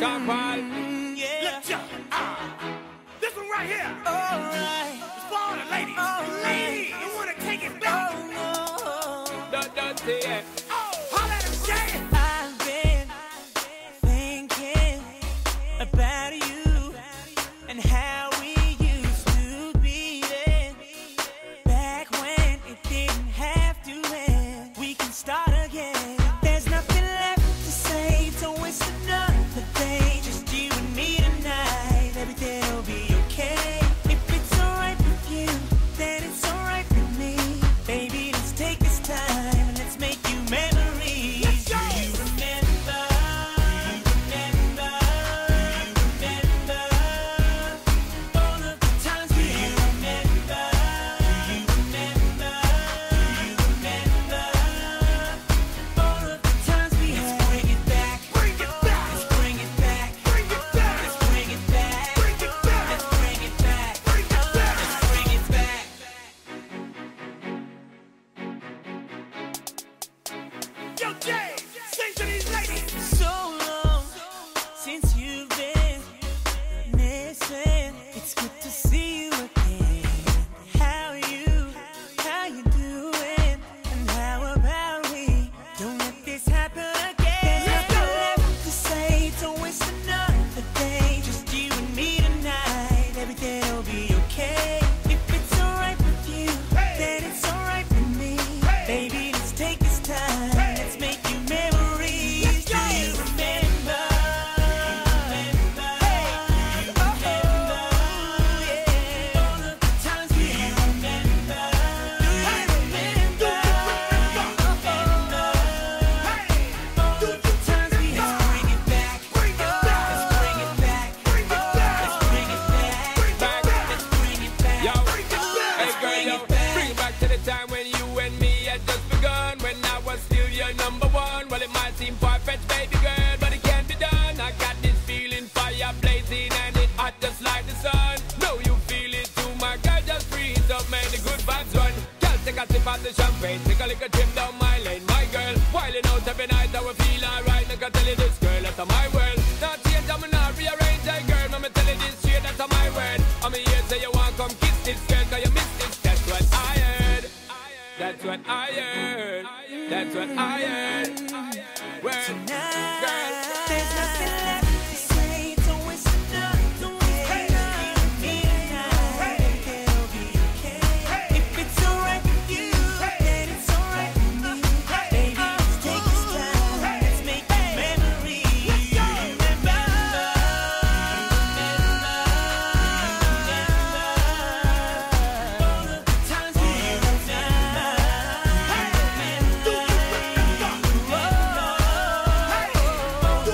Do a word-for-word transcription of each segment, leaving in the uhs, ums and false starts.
Monarch Park. Mm, yeah. Let's jump. Ah. This one right here. Alright. It's for all the ladies. Alright. Ladies, you wanna take it back? Oh no. Don't, don't say it. Oh, holla at him, Jay. I've been thinking about you and how we used to be then. Back when it didn't have to end. We can start again. There's nothing left to say, to waste another day. Just you and me tonight. Everything will be okay. If it's alright with you, then it's alright with me. Baby, let's take this time and let's make you memories. Let's go. Do you remember? Do you remember? Do you remember all of the times we had? Remember? Do you remember? Do you remember all of the times we had? Let's bring it back. Bring it back. Let's bring it back. Bring it back. Let's bring it back. Bring it back. Let's bring it back. Bring it back. Let's bring it back. Yo, Jay, sing to these ladies. So long since you've been missing. It's good to see you again. How you, how you doing? And how about we don't let this happen again? There's nothing left to say, to waste another day. Just you and me tonight. Everything will be okay. If it's alright with you, then it's alright with me. Baby, let's take this time. Let's make you memories. Let's go. Do you remember? Remember? Do you remember? Yeah. All of the times we had. Remember? Do you remember? Remember? All of the times we had. Let's bring it back. Bring it back. Let's bring it back. Bring it back. Let's bring it back. Bring it back. Let's bring it back. Yo, Bring it back. hey girl, bring yo, it back. bring it back to the time when you and me had just begun. When I was still your number one. Well, it might seem far-fetched, baby girl, but it can't be done. I got this feeling, fire blazing, and it hot just like the sun. Know you feel it too, my girl, just freeze up, man, the good vibes run. Girl, take a sip of the champagne, take a little trip down my lane, my girl. Wilding out every night, I will feel alright. Like I tell you this, girl, that's my world. Not change, I'm not rearrange, hey girl, I'ma tell you this shit, that's my word. I'm here, say you want come kiss this girl, cause you miss this, that's what I heard. That's what I heard. That's what I heard. Word, girl. There's nothing left to say, to waste another day. You and me tonight. Everything'll be okay. If it's alright with you, then it's alright with me. Baby, let's take this time. Let's make memories. Do you remember? Do you remember? All of the times we had. Remember?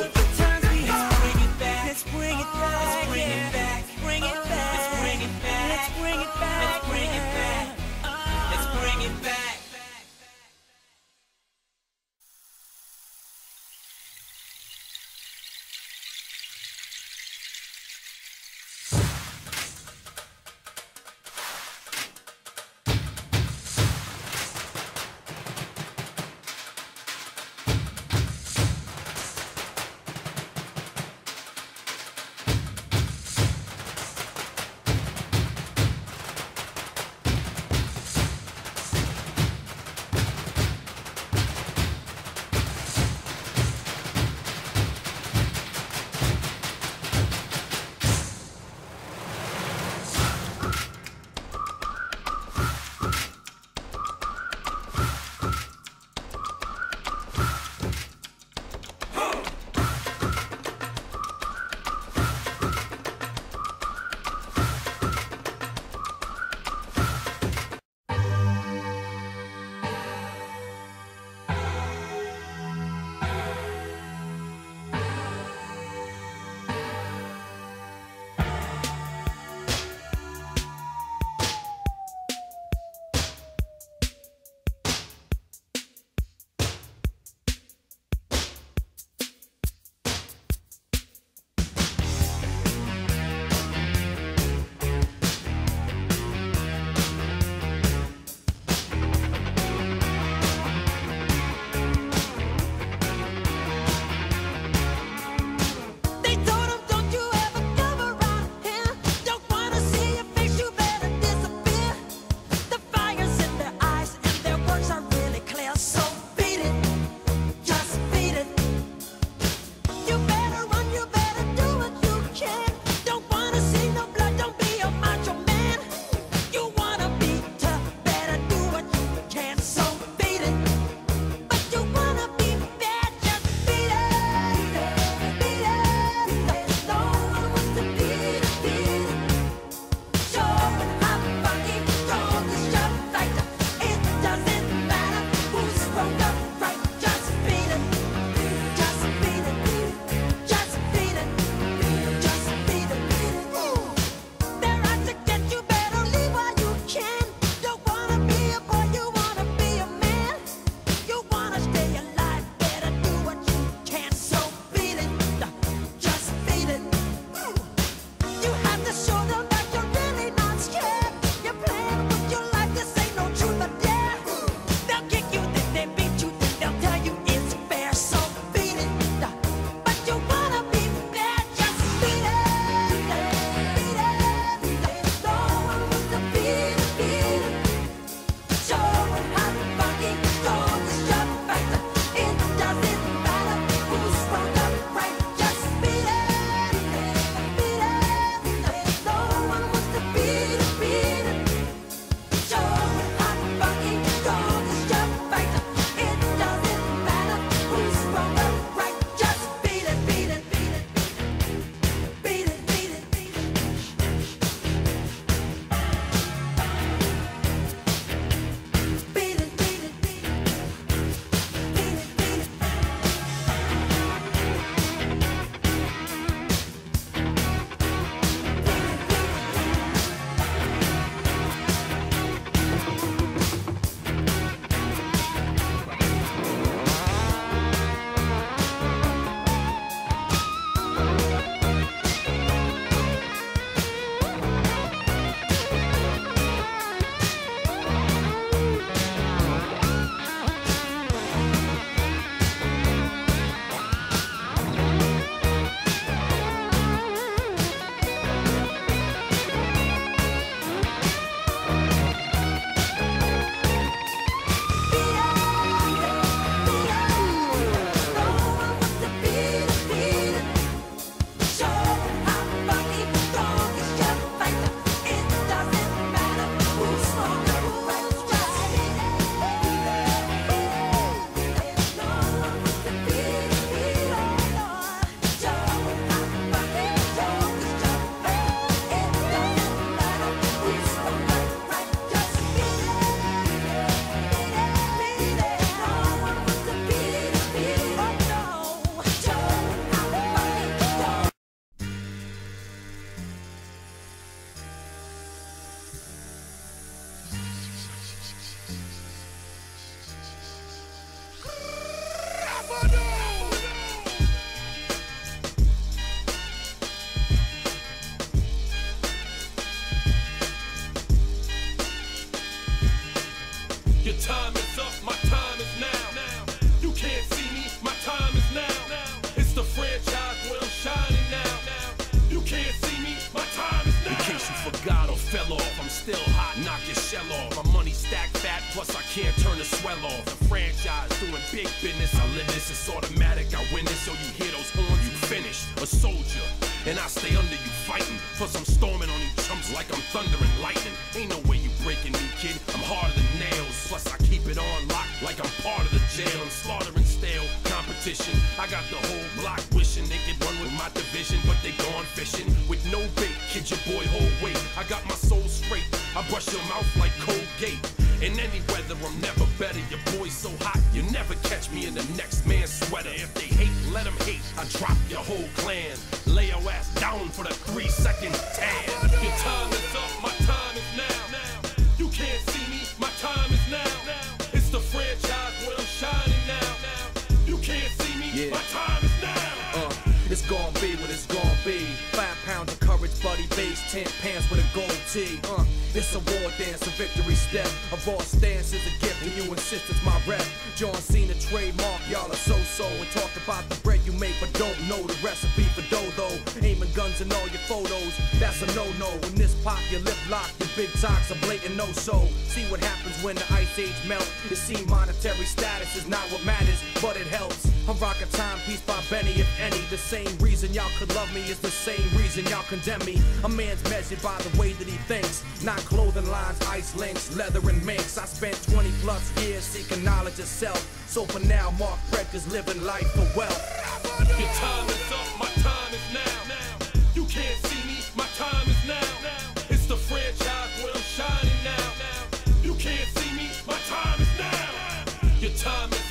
time is up, my time is now. You can't see me, my time is now. It's the franchise where I'm shining now. You can't see me, my time is now. In case you forgot or fell off, I'm still hot, knock your shell off. My money stacked fat, plus I can't turn the swell off. The franchise doing big business, I live this, it's automatic. I win this, so you hear those horns, you finish. A soldier, and I stay under you fighting. Plus I'm storming on you chumps like I'm thunder and lightning. Ain't no way you breaking me, kid, I'm harder than nails. Plus I keep it on lock like I'm part of the jail. I'm slaughtering stale competition. I got the whole block wishing they could run with my division, but they gone fishing with no bait. Kid, your boy hold weight. I got my soul straight. I brush your mouth like Colgate. In any weather, I'm never better. Your boy's so hot, you never catch me in the next man's sweater. If they hate, let them hate. I drop your whole clan. Lay your ass down for the three second tan. Your time is up, my time is now. You can't see me, my time is now. It's the franchise where I'm shining now. You can't see me, yeah. My time is now. Uh, it's gon' be what it's gon' be. Five pounds of courage, buddy base, ten pants with a gold tee. Uh, it's a war dance, a victory step. A raw stance is a gift, and you insist it's my rep. John Cena trademark, y'all are so-so. And talk about the bread you make, but don't know the recipe for dough. Aiming guns in all your photos, that's a no-no. When this pop, your lip lock, your big talks a blatant no-so. See what happens when the ice age melt. You see monetary status is not what matters, but it helps. I'm rocking timepiece by Benny, if any. The same reason y'all could love me is the same reason y'all condemn me. A man's measured by the way that he thinks, not clothing lines, ice links, leather and minks. I spent twenty plus years seeking knowledge of self. So for now, Mark Predka's living life for wealth. Your time is up, my time is now. You can't see me, my time is now. It's the franchise where I'm shining now. You can't see me, my time is now. Your time is